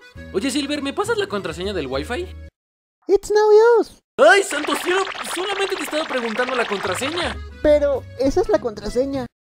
Oye, Silver, ¿me pasas la contraseña del Wi-Fi? It's no use. ¡Ay, santo cielo! Solamente te estaba preguntando la contraseña. Pero esa es la contraseña.